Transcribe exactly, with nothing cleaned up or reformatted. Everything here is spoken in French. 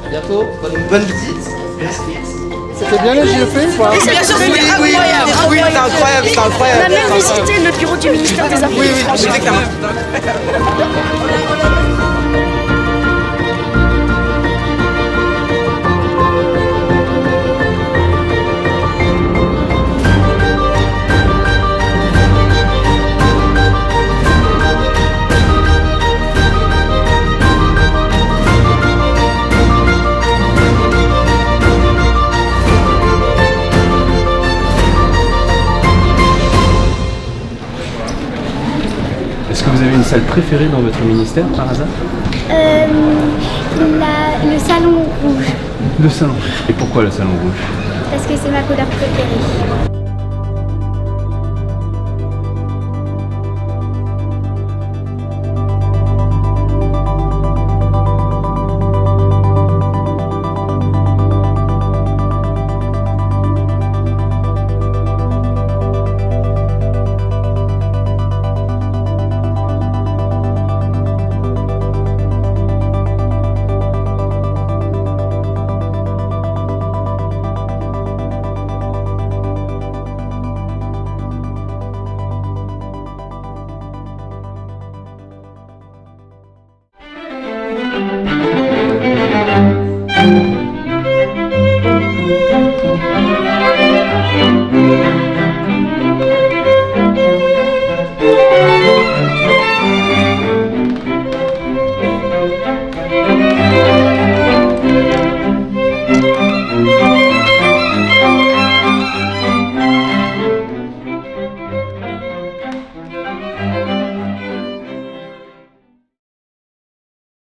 bientôt. Bonne, bonne visite. Merci. C'était bien les J E P ou pas? Oui, bien sûr, c'était incroyable. Oui, c'est incroyable, c'est incroyable. On a même visité le bureau du ministère des Affaires Oui, oui, étrangères. exactement. Est-ce que vous avez une salle préférée dans votre ministère par hasard? Euh, la, le salon rouge, Le salon. Et pourquoi le salon rouge? parce que c'est ma couleur préférée. Thank you.